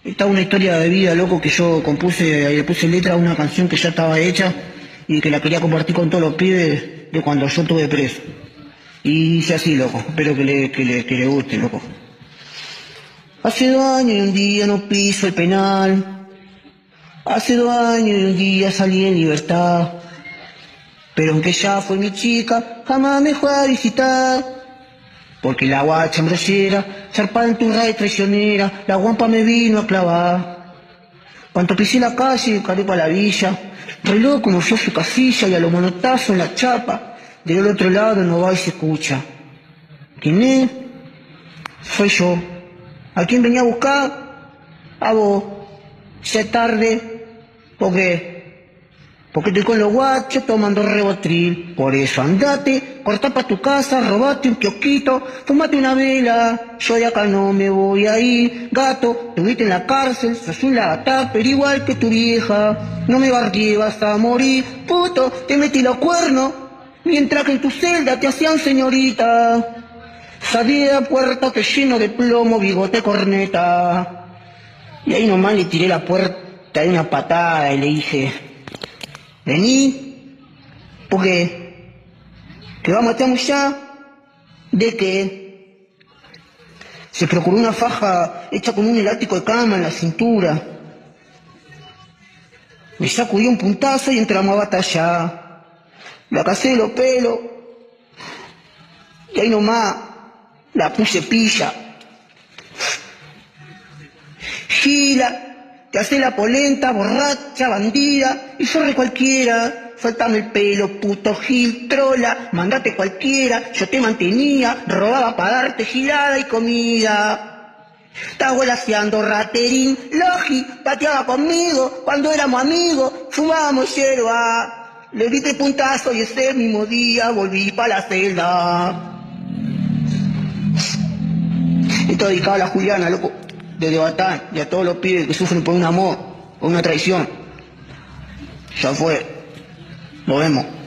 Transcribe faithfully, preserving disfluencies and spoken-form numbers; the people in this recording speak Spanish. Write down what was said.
Esta es una historia de vida, loco, que yo compuse, le puse letra a una canción que ya estaba hecha y que la quería compartir con todos los pibes de cuando yo estuve preso. Y dice así, loco, espero que le, que le, que le guste, loco. Hace dos años y un día no piso el penal. Hace dos años y un día salí en libertad. Pero aunque ya fue mi chica, jamás me fue a visitar. Porque la guacha embrollera, zarpada en tu raíz traicionera, la guampa me vino a clavar. Cuando pisé la calle, caré pa' la villa, reloj como yo su casilla y a los manotazos en la chapa, del otro lado no va y se escucha. ¿Quién es? Soy yo. ¿A quién venía a buscar? A vos. Ya es tarde. ¿Por qué? Porque estoy con los guachos tomando rebotril. Por eso andate, cortá pa' tu casa, robate un kiosquito, fumate una vela. Yo de acá no me voy a ir. Gato, te viste en la cárcel, sos un lata, pero igual que tu vieja. No me barrié, vas a morir. Puto, te metí los cuernos, mientras que en tu celda te hacían señorita. Salí de la puerta que lleno de plomo, bigote corneta. Y ahí nomás le tiré la puerta de una patada y le dije... Vení, porque que vamos a estar ya de que se procuró una faja hecha con un elástico de cama en la cintura. Me sacudió un puntazo y entramos a batallar. La casé de los pelos y ahí nomás la puse pilla. Gila. Te hace la polenta, borracha, bandida, y sorre cualquiera. Suéltame el pelo, puto gil, trola, mandate cualquiera. Yo te mantenía, robaba para darte gilada y comida. Estás volaseando, raterín, logi, pateaba conmigo cuando éramos amigos, fumábamos yerba. Le diste puntazo y ese mismo día volví pa' la celda. Esto dedicado a la Juliana, loco. Desde Batán y a todos los pibes que sufren por un amor, por una traición. Ya fue. Nos vemos.